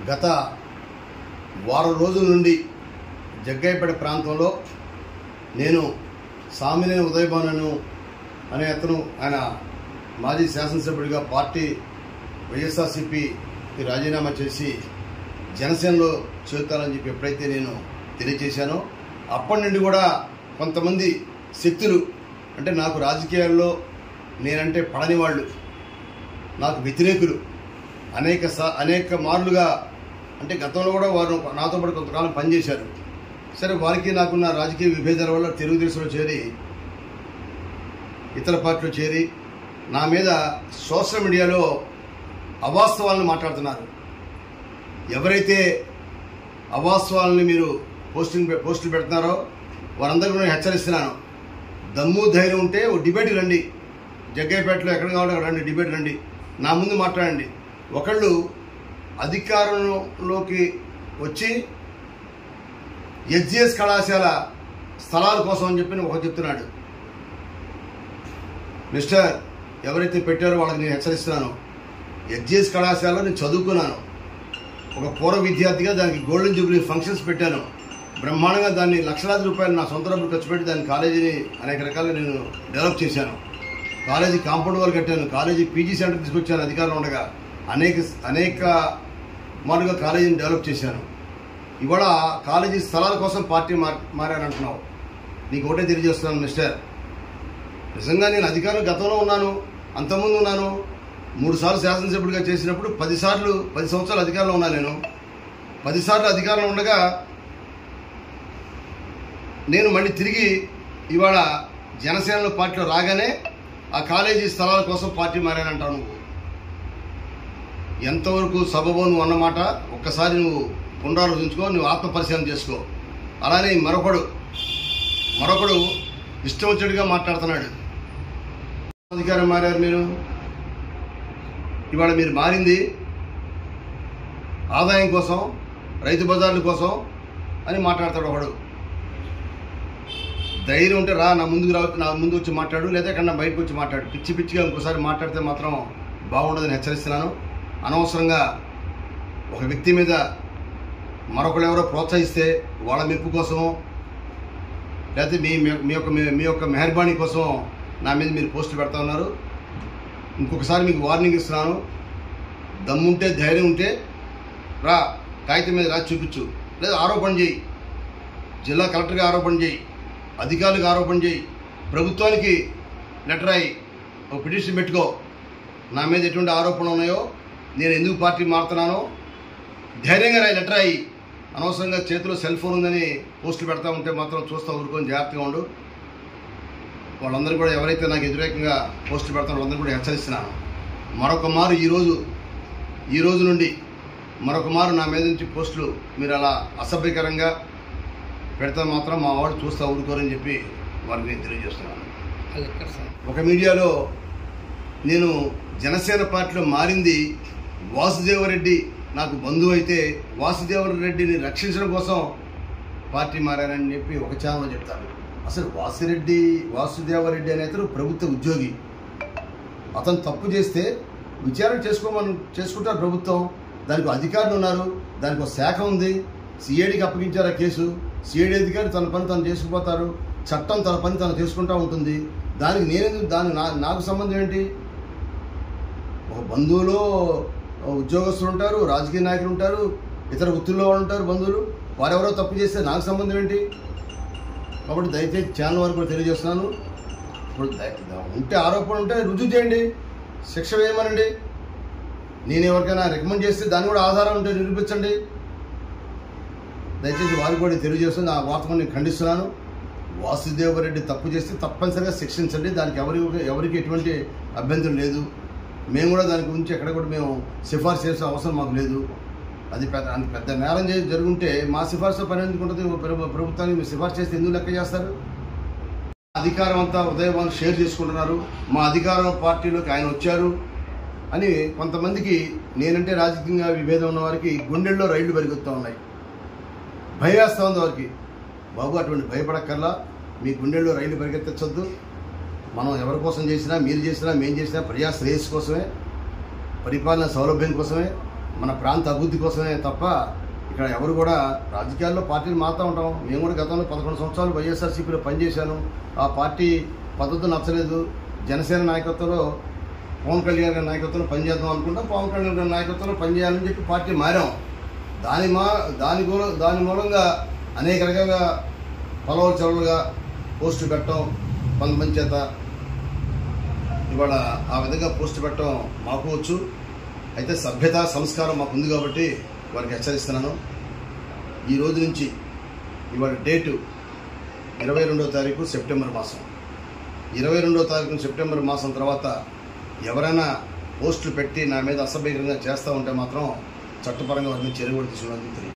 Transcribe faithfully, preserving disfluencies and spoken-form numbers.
గత వారం రోజుల నుండి జగ్గయ్యపేట ప్రాంతంలో నేను సామినేని ఉదయభాను అనే అతను ఆయన మాజీ శాసనసభ్యుడిగా పార్టీ వైఎస్ఆర్సీపీకి రాజీనామా చేసి జనసేనలో చేరుతానని చెప్పి ఎప్పుడైతే నేను తెలియజేశానో అప్పటి నుండి కూడా కొంతమంది శక్తులు అంటే నాకు రాజకీయాల్లో నేనంటే పడని వాళ్ళు, నాకు వ్యతిరేకులు అనేక సా అనేక మార్లుగా అంటే గతంలో కూడా వారు నాతో పాటు కొంతకాలం పనిచేశారు. సరే, వారికి నాకున్న రాజకీయ విభేదాల వల్ల తెలుగుదేశంలో చేరి ఇతర పార్టీలో చేరి నా మీద సోషల్ మీడియాలో అవాస్తవాలను మాట్లాడుతున్నారు. ఎవరైతే అవాస్తవాలని మీరు పోస్టింగ్ పోస్టులు పెడుతున్నారో వారందరికీ నేను హెచ్చరిస్తున్నాను. దమ్ము ధైర్యం ఉంటే ఓ డిబేట్ రండి, జగ్గయ్యపేటలో ఎక్కడ కావాలో అక్కడ రండి, డిబేట్ రండి, నా ముందు మాట్లాడండి. ఒకళ్ళు అధికారంలోకి వచ్చి ఎస్జిఎస్ కళాశాల స్థలాల కోసం అని చెప్పి ఒక చెప్తున్నాడు. మిస్టర్ ఎవరైతే పెట్టారో వాళ్ళకి నేను హెచ్చరిస్తున్నాను. ఎస్జిఎస్ కళాశాలలో నేను చదువుకున్నాను. ఒక పూర్వ విద్యార్థిగా దానికి గోల్డెన్ జూబ్లీ ఫంక్షన్స్ పెట్టాను. బ్రహ్మాండంగా దాన్ని లక్షలాది రూపాయలు నా సొంత డబ్బులు ఖర్చు పెట్టి దాని కాలేజీని అనేక రకాలుగా నేను డెవలప్ చేశాను. కాలేజీ కాంపౌండ్ వాల్ కట్టాను. కాలేజీ పీజీ సెంటర్ తీసుకొచ్చాను అధికారంలో ఉండగా. అనేక అనేక మారుగా కాలేజీని డెవలప్ చేశాను. ఇవాళ కాలేజీ స్థలాల కోసం పార్టీ మారానంటున్నావు. నీకు ఒకటే తెలియజేస్తున్నాను మిస్టర్, నిజంగా నేను అధికారం గతంలో ఉన్నాను, అంతకుముందు ఉన్నాను. మూడు సార్లు శాసనసభ్యుడిగా చేసినప్పుడు పదిసార్లు పది సంవత్సరాలు అధికారంలో ఉన్నాను. నేను పదిసార్లు అధికారంలో ఉండగా నేను మళ్ళీ తిరిగి ఇవాళ జనసేనలో పార్టీలో రాగానే ఆ కాలేజీ స్థలాల కోసం పార్టీ మారానంటావు. నువ్వు ఎంతవరకు సబబో నువ్వు అన్నమాట ఒక్కసారి నువ్వు పునరాలోచించుకో, నువ్వు ఆత్మ పరిశీలన చేసుకో. అలానే మరొకడు మరొకడు ఇష్టం వచ్చేట్టుగా మాట్లాడుతున్నాడు. అధికారం మారారు మీరు, ఇవాళ మీరు మారింది ఆదాయం కోసం, రైతు బజార్ల కోసం అని మాట్లాడతాడు ఒకడు. ధైర్యం ఉంటే రా, నా ముందుకు రా, నా ముందు వచ్చి మాట్లాడు, లేదా కన్నా బయటకు వచ్చి మాట్లాడు. పిచ్చి పిచ్చిగా ఇంకోసారి మాట్లాడితే మాత్రం బాగుండదని హెచ్చరిస్తున్నాను. అనవసరంగా ఒక వ్యక్తి మీద మరొకరు ఎవరో ప్రోత్సహిస్తే వాళ్ళ మెప్పు కోసమో లేకపోతే మీ మీ యొక్క మీ యొక్క మెహర్బానీ కోసం నా మీద మీరు పోస్టులు పెడతా ఉన్నారు. ఇంకొకసారి మీకు వార్నింగ్ ఇస్తున్నాను. దమ్ముంటే ధైర్యం ఉంటే రా, కాగితం మీద రాసి చూపించు, లేదా ఆరోపణ చేయి, జిల్లా కలెక్టర్గా ఆరోపణ చేయి, అధికారులకు ఆరోపణ చేయి, ప్రభుత్వానికి లెటర్ అయ్యి ఒక పిటిషన్ పెట్టుకో. నా మీద ఎటువంటి ఆరోపణలు ఉన్నాయో, నేను ఎందుకు పార్టీ మారుతున్నానో ధైర్యంగా రాయి, లెటర్ అయ్యి. అనవసరంగా చేతిలో సెల్ ఫోన్ ఉందని పోస్టులు పెడతా ఉంటే మాత్రం చూస్తూ ఊరుకొని జాగ్రత్తగా ఉండు. వాళ్ళందరూ కూడా ఎవరైతే నాకు వ్యతిరేకంగా పోస్టులు పెడతారో వాళ్ళందరూ కూడా హెచ్చరిస్తున్నాను. మరొక మారు ఈరోజు ఈ రోజు నుండి మరొక మారు నా మీద నుంచి పోస్టులు మీరు అలా అసభ్యకరంగా పెడతా మాత్రం మా వాడు చూస్తూ ఊరుకోరని చెప్పి వారికి నేను తెలియజేస్తున్నాను. ఒక మీడియాలో నేను జనసేన పార్టీలో మారింది వాసుదేవరెడ్డి నాకు బంధువు అయితే వాసుదేవరెడ్డిని రక్షించడం కోసం పార్టీ మారానని చెప్పి ఒక ఛానల్ చెప్తాను. అసలు వాసిరెడ్డి వాసుదేవరెడ్డి అనే అతను ప్రభుత్వ ఉద్యోగి. అతను తప్పు చేస్తే విచారణ చేసుకోమని చేసుకుంటారు ప్రభుత్వం. దానికి అధికారులు ఉన్నారు, దానికి ఒక శాఖ ఉంది. సిఐడికి అప్పగించారు ఆ కేసు. సిఐడి అధికారి తన పని తను చేసుకుపోతారు. చట్టం తన పని తను చేసుకుంటూ ఉంటుంది. దానికి నేనెందుకు, దాని నా నాకు సంబంధం ఏంటి? ఒక బంధువులో ఉద్యోగస్తులు ఉంటారు, రాజకీయ నాయకులు ఉంటారు, ఇతర వృత్తుల్లో వాళ్ళు ఉంటారు బంధువులు. వారెవరో తప్పు చేస్తే నాకు సంబంధం ఏంటి? కాబట్టి దయచేసి ఛానల్ వరకు కూడా తెలియజేస్తున్నాను. ఇప్పుడు ఉంటే ఆరోపణ ఉంటే రుజువు చేయండి, శిక్ష వేయమనండి. నేను ఎవరికైనా రికమెండ్ చేస్తే దాన్ని కూడా ఆధారం ఉంటే నిరూపించండి. దయచేసి వారికి కూడా తెలియజేస్తుంది. ఆ వార్తను నేను ఖండిస్తున్నాను. వాసుదేవరెడ్డి తప్పు చేస్తే తప్పనిసరిగా శిక్షించండి. దానికి ఎవరి ఎవరికి ఎటువంటి అభ్యంతరం లేదు. మేము కూడా దాని గురించి ఎక్కడ కూడా మేము సిఫార్సు చేసే అవసరం మాకు లేదు. అది పెద్ద అంత పెద్ద నేరం చేసి జరుగుంటే మా సిఫార్సు పని ఎందుకు ఉంటుంది? ప్రభుత్వానికి మీరు సిఫార్సు చేస్తే ఎందుకు లెక్క చేస్తారు? అధికారం అంతా ఉదయభాను షేర్ చేసుకుంటున్నారు. మా అధికారం పార్టీలోకి ఆయన వచ్చారు అని కొంతమందికి, నేనంటే రాజకీయంగా విభేదం ఉన్న వారికి గుండెల్లో రైళ్లు పెరుగుతూ ఉన్నాయి. భయవేస్తూ ఉంది వారికి. బాబు, అటువంటి భయపడక్కర్లా. మీ గుండెల్లో రైళ్లు పరిగెత్తించొద్దు. మనం ఎవరి కోసం చేసినా, మీరు చేసినా, మేము చేసినా ప్రజా శ్రేయస్సు కోసమే, పరిపాలన సౌలభ్యం కోసమే. మన ప్రాంత అభివృద్ధి కోసమే తప్ప ఇక్కడ ఎవరు కూడా రాజకీయాల్లో పార్టీలు మారుతూ ఉంటాం. మేము కూడా గతంలో పదకొండు సంవత్సరాలు వైఎస్ఆర్సీపీలో పనిచేశాను. ఆ పార్టీ పద్ధతులు నచ్చలేదు. జనసేన నాయకత్వంలో పవన్ కళ్యాణ్ గారి నాయకత్వంలో పనిచేద్దాం అనుకుంటాం. పవన్ కళ్యాణ్ గారి నాయకత్వంలో పనిచేయాలని చెప్పి పార్టీ మారాం. దాని మా దాని మూల దాని మూలంగా అనేక రకాలుగా పొలవ చెలలుగా పోస్టు పెట్టడం కొంతమంది చేత ఇవాళ ఆ విధంగా పోస్టు పెట్టడం మాకు వచ్చు. అయితే సభ్యత సంస్కారం మాకు ఉంది కాబట్టి వారికి హెచ్చరిస్తున్నాను. ఈ రోజు నుంచి ఇవాళ డేటు ఇరవై రెండో తారీఖు సెప్టెంబర్ మాసం. ఇరవై రెండో తారీఖు సెప్టెంబర్ మాసం తర్వాత ఎవరైనా పోస్టులు పెట్టి నా మీద అసభ్యంగా చేస్తూ ఉంటే మాత్రం చట్టపరంగా వారిని చర్య కూడా తీసుకోవడానికి